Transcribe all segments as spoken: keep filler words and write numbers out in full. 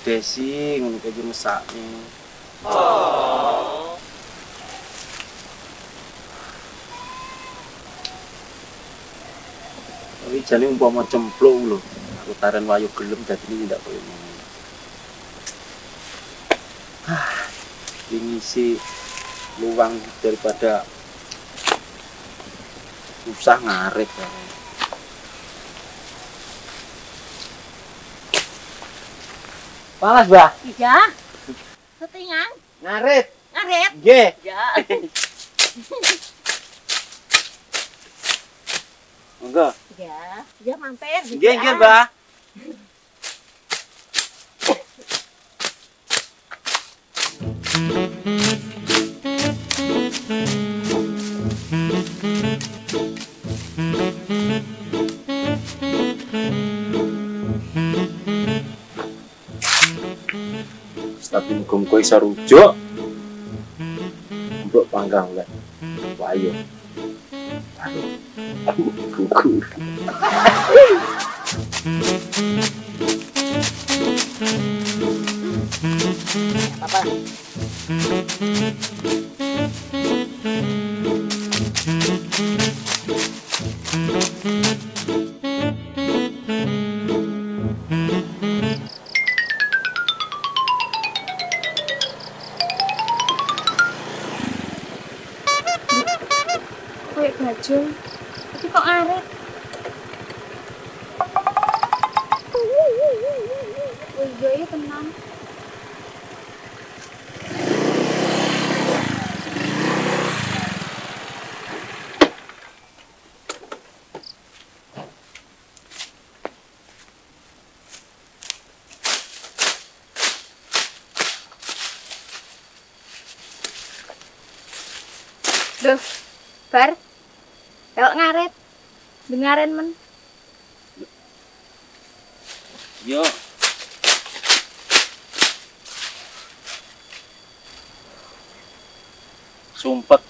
Desi ngono iki mesake. Oh. Tapi jane umpama cempluk lho. Aku taren wayu gelem dadine ndak koyo ngono. Ah, ini sih luang daripada susah ngarit ya. Panas, Mbah? Iya. Settingan. Ngarit. Ngarit. Nggih. Ya. Monggo. Ya, ya mampir. Nggih, nggih, Mbah. Tapi muga-muga iso rujuk. Untuk panggang lek. Wayo. Aduh. Aku gugur. Apa? Kayak baju, tapi kok ngarit? Oh iya, iya tenang. Duh, Bar, kalau ngaret, dengarin men. Yo. Sumpet.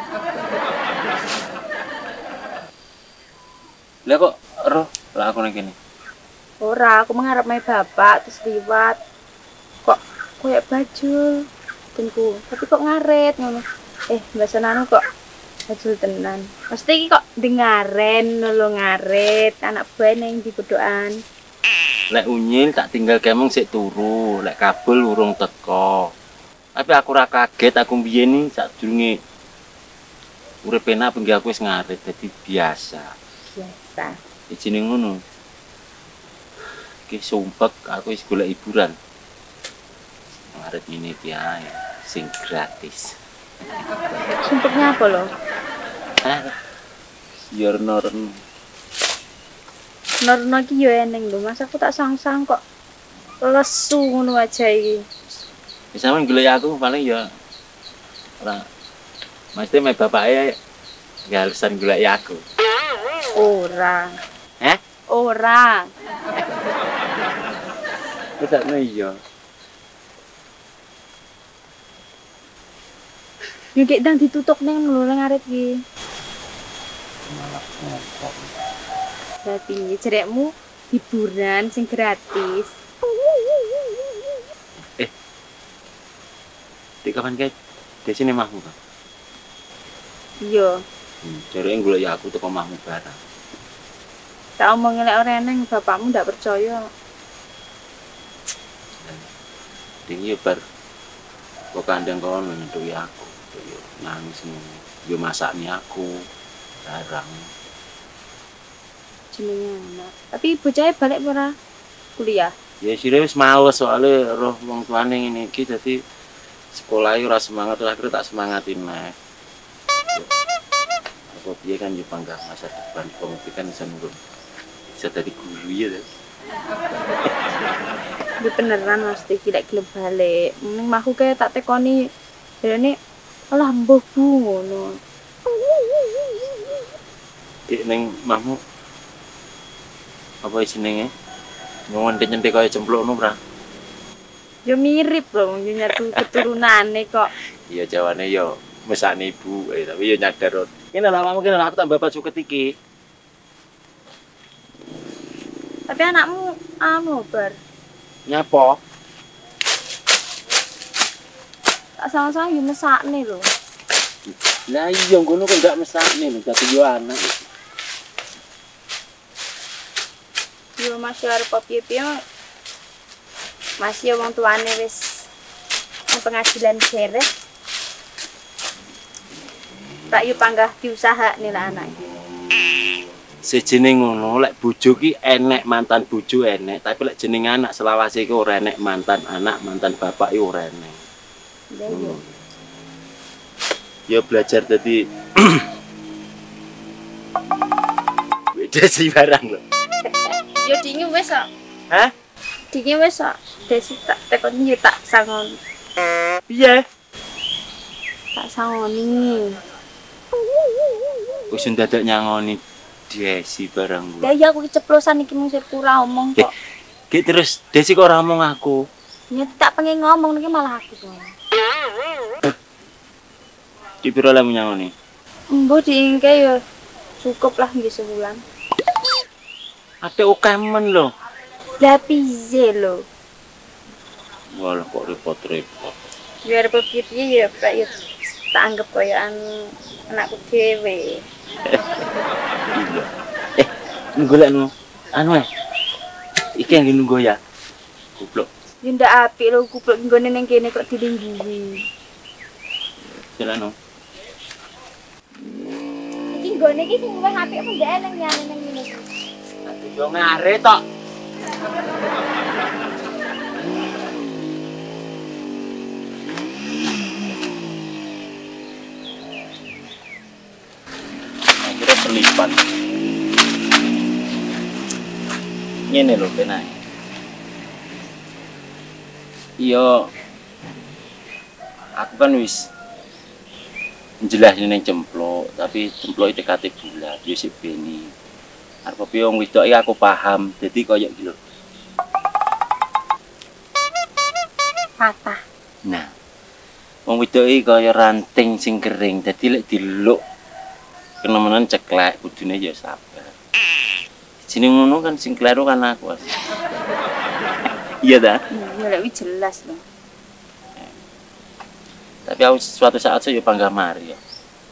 Lah kok roh lah aku nang kene. Ora, aku mengharap mai bapak terus liwat. Kok kayak baju, tengku. Tapi kok ngaret ngono. Eh, mbak Sonano kok baju tenan. Mesti iki kok dengaren lo ngaret anak buah neng di bodohan. Lek unyil tak tinggal kemeng sik turu, lek kabel urung teko. Tapi aku ora kaget, aku mbiyen iki sadurunge urip enak pengen aku wis ngarit dadi biasa. Biasa. Ijine ngono. Iki sumpek aku wis golek hiburan. Ngarit ngene iki ae sing gratis. Sumpeknya apa lo? Ah. Yornorn. Norno iki yo eneng lho, Mas aku tak sang-sang kok lesu ngono aja iki. Wis sampean golek aku paling ya ora mesti me bapake ya alasan golek aku. Ora. Heh? Ora. Bedakno iya. Yo gek ndang ditutuk ning lho ngarit iki. Berarti cerekmu hiburan sing gratis. Eh. Di kapan kae di sini mahmu kan? Iya. Hmm, jarene golek ya aku teko mahmu barang. Tak omong lek ora eneng bapakmu ndak percaya. Ding yo bar kok kandang kono nyentuhi aku. Yo nangis ngono. Yo masakni aku barang. Jenenge anak. Tapi bocahnya balik ora kuliah. Ya sire wis males soalnya roh wong tuane ngene iki dadi sekolah ora semangat terus akhirnya tak semangatin neh. Aku piye kan yo bangga masa depan pemikir bisa nunggu. Bisa jadi guru ya deh. Ini beneran mesti tidak gelem balik. Mending mahku kayak tak tekoni. Jadi alah mbah bu ngono. Dik ning mahmu apa jenenge? Ngonten-nyentek kaya cempluk ngono, Pra. Yo mirip loh, yo nyatu keturunane kok. Iya jawane yo mesane ibu, eh tapi yo nyadar. Kene lha awakmu kene aku tambah baju ketiki. Tapi anakmu anu bar. Nyapa? tak sama-sama yo mesakne lho. Lah iya ngono kok ndak mesakne lho dadi yo anak. Yo masih arep piye-piye. Masih wong tuane wis nang pengadilan beres. Tak yo panggah diusahakne lah anake. Sejene ngono lek bojo ki enek mantan bojo enek, tapi lek jeneng anak selawase iki ora enek mantan anak, mantan bapak iki ora enek. Lah yo. Ya belajar dadi beda sih barang lho. Yo dinge wis kok. Hah? Dinge wis kok. Desi tak tekoni yo tak sangon. Piye? Tak sangoni. Wis ndadak nyangoni Desi barang Lah iya aku keceplosan iki mung sirku ora omong kok. Ki terus Desi kok ora ngomong aku. Ya tak pengen ngomong iki malah aku kok. Di piro lah nyangoni? Mbok diingke ya cukup lah nggih sebulan. Ate oke men lho. Lah piye lho? Walah kok repot-repot. Biar piye ya Pak ya tak anggap koyokan anakku dhewe. Iya. Eh, golekno anu eh. Iki yang nunggu ya. Goblok. Ya ndak apik lho kupluk nggone ning kene kok dilinggihi. Jelano. Iki nggone iki sing luwih apik apa ndak nang liyane nang ngene iki. Ati yo ngare tok. Kira selipan. Ngene lho penak. Iya. Aku kan wis njelasin ning cemplok, tapi cemplok iki tekate bulat, yo sik beni. Arep piye wong wedok iki aku paham, dadi koyo iki lho. Patah. Nah. Wong wedok iki kaya ranting sing kering, dadi lek diluk kenemenan ceklek, kudune ya sabar. Jeneng ngono kan sing kleru kan aku. As. Iya dah. Iya lek jelas lho. Tapi aku suatu saat saya panggah mari ya.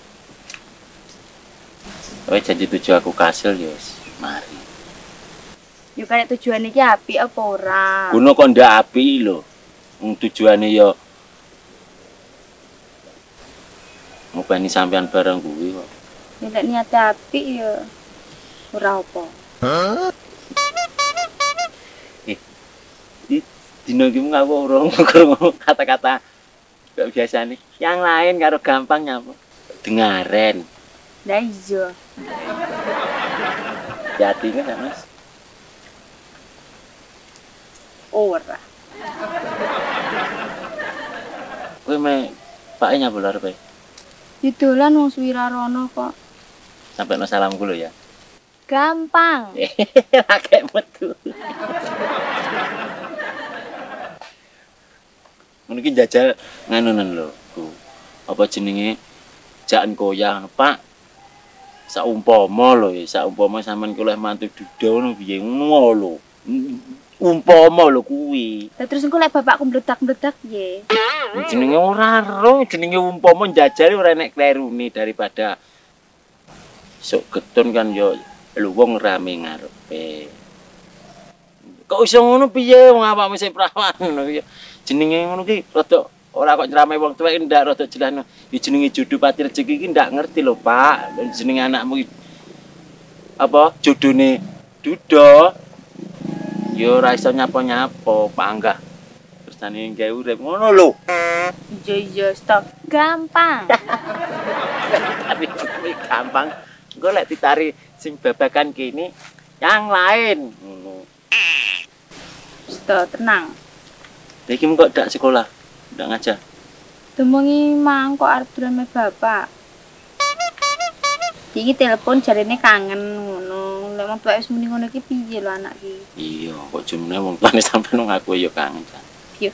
Kowe janji tujuh aku kasil ya wis mari. Yo karek tujuane iki apik apa ora? Kuno kok ndak apik lho. Wong tujuane ya ngopeni sampean bareng kuwi kok. Ya lek niate apik ya ora apa. Eh, di dino iki mung aku urung krungu kata-kata kok biasa nih. Yang lain karo gampang nyapa. Dengaren. Lah iya. Jadi kan Mas. Ora. Kowe me pake nyapa lho arepe. Didolan wong suwira rono kok. Sampai no salamku lho ya. Gampang. Akeh metu. Ngono iki njajal nganunen lho, Bu. Apa jenenge? Jakan koyang, Pak. Saumpama lho ya, saumpama sampean oleh mantu duda ngono piye ngono lho. Umpama lho kuwi. Lah terus engko lek bapakku mledak-mledak piye? Jenenge ora ro, jenenge umpama njajal ora enek klerune daripada sok getun kan yo lho wong rame ngarepe. Kok iso ngono piye wong awakmu sing prawan ngono ya. Jenenge ngono ki rada ora kok nyramai wong tuwek ndak rada jelano. Ya jenenge jodoh pati rezeki iki ndak ngerti lho, Pak. Jenenge anakmu apa jodone duda. Ya ora iso nyapa-nyapa, Pak Anggah. Tersane gawe urip ngono lho. Iya iya stop. Gampang. Tapi kuwi gampang. Engko lek ditari sing babagan kene yang lain ngono. Stop, tenang. Iki kok dak sekolah, ndak ngajar. Demongi mang kok arep dolan me bapak. Iki telepon jarene kangen ngono. Lek wong tuwek wis muni ngono iki piye lho anak iki? Iya, kok jumne wong tuane sampeyan ngaku ya kangen. Yo.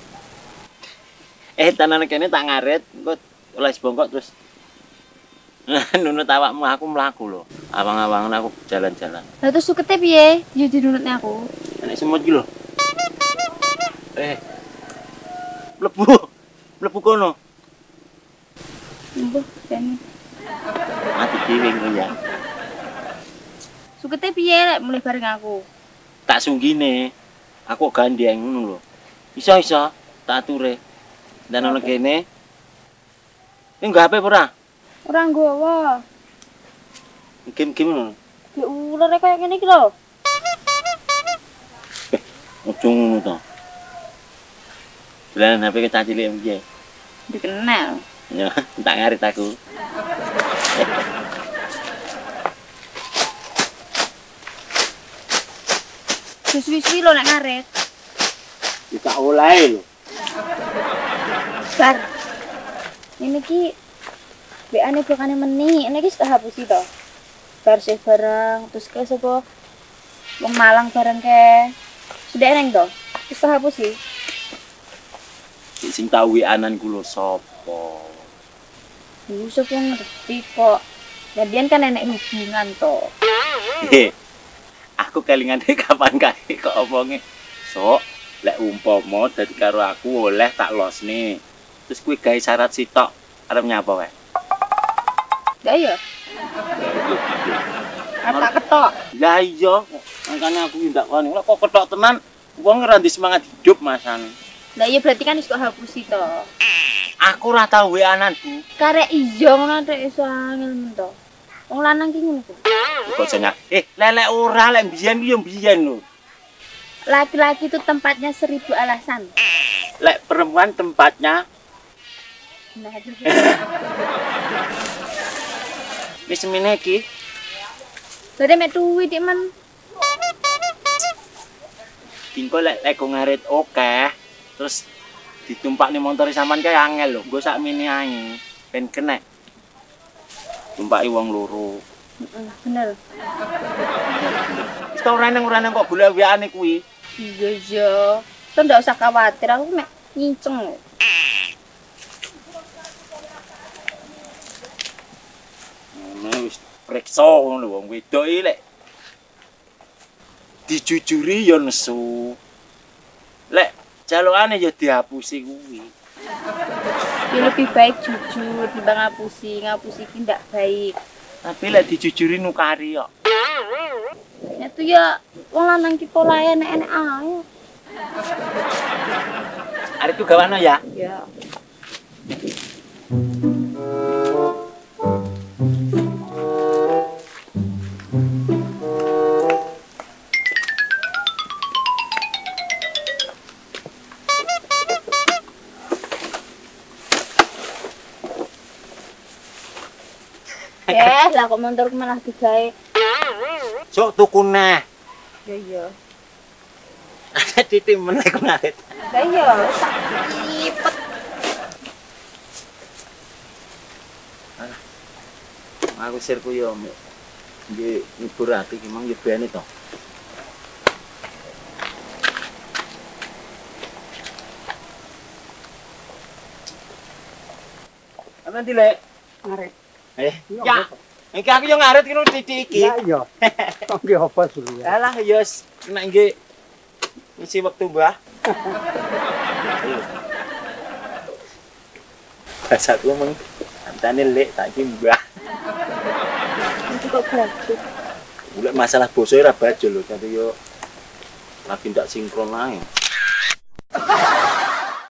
Eh, tanan kene tak ngaret, engko oleh bongkok terus nunut awakmu aku mlaku lho. Awang-awangan aku jalan-jalan. Lah terus sukete piye? Yo dinunutne aku. Nek semut iki lho. Eh. Mlebu. mlebu kono. Mbah, kene. Mati dhewe engko ya. Sukete piye lek mulih bareng aku? Tak sunggine. Aku gandeng ngono lho. Iso iso tak ature. Dan ana kene. Ini nggo H P apa ora? Ora nggawa. Game-game ngono. Di ular kaya ngene iki lho. Ojo ngono to. Lah H P kita cilik piye? Dikenal. Ya, tak ngarit aku. Suwi-suwi lho nek ngaret. Kita oleh lho. Bar. Ini ki B A-ne bokane meni, ini ki sudah hapusi to. Bar sih bareng, terus ke sapa? Wong Malang bareng ke. Sudah eneng to. Wis tak hapusi. Sing tau wi-anan ku lho sapa? Iku sapa ngerti kok. Ya biyen kan enek hubungan to. He. Aku kelingane kapan kae kok omonge. Sok, lek umpama dadi karo aku oleh tak losne. Terus kuwi gawe syarat sitok arep nyapa wae. Ya iya. Kata ketok. Lah iya, makane aku ndak wani. Lek kok ketok tenan, wong ora ndek semangat hidup masane. Lah iya berarti kan wis kok hapusi to. Aku ora tau wi-anan, Bu. Karek iya ngono tek iso angel men to. Wong lanang ki ngono kok. Kok jeneng. Eh, lelek ora lek biyen ki yo biyen lho. Laki-laki itu tempatnya seribu alasan. Lek perempuan tempatnya Nah, itu. wis semene iki. Dadi mek duwi dik men. Dingko lek lek ngarit oke, terus ditumpakne montore sampean kae angel lho. Nggo sakmene ae. Ben kenek. Tumpaki wong loro. Heeh, bener. Wis ora nang ora nang kok golek wiane kuwi. Iya iya. Tuh ndak usah khawatir, aku mek nginceng. Ngono wis preksa ngono wong wedok iki lek dijujuri ya nesu. Lek jalukane ya dihapusi kuwi. Ya lebih baik jujur timbang ngapusi, ngapusi ki ndak baik. Tapi lek dijujuri nukari kok. Ya tuh ya wong lanang ki polahe enek-enek ae. Arep tuh gawano ya. Ya. Eh, lah kok motor malah digawe. Sok tuku neh. Ya iya. Ada titik meneh ku ngarit. Lah iya, sak lipet. Aku sirku yo nggih ngibur ati ki mang yo bene to. Apa ndi lek? Ngaret. Eh, ya. Iki aku yo ngaret kene titik iki. Ya iya. Kok nggih apa dulu ya? Alah yo nek nggih ngisi wektu, Mbah. Ayo. Basaku meng antane lek tak iki, Mbah. Nanti kok baju. Mulai masalah basa ora bajul lho, tapi yo lagi ndak sinkron ae.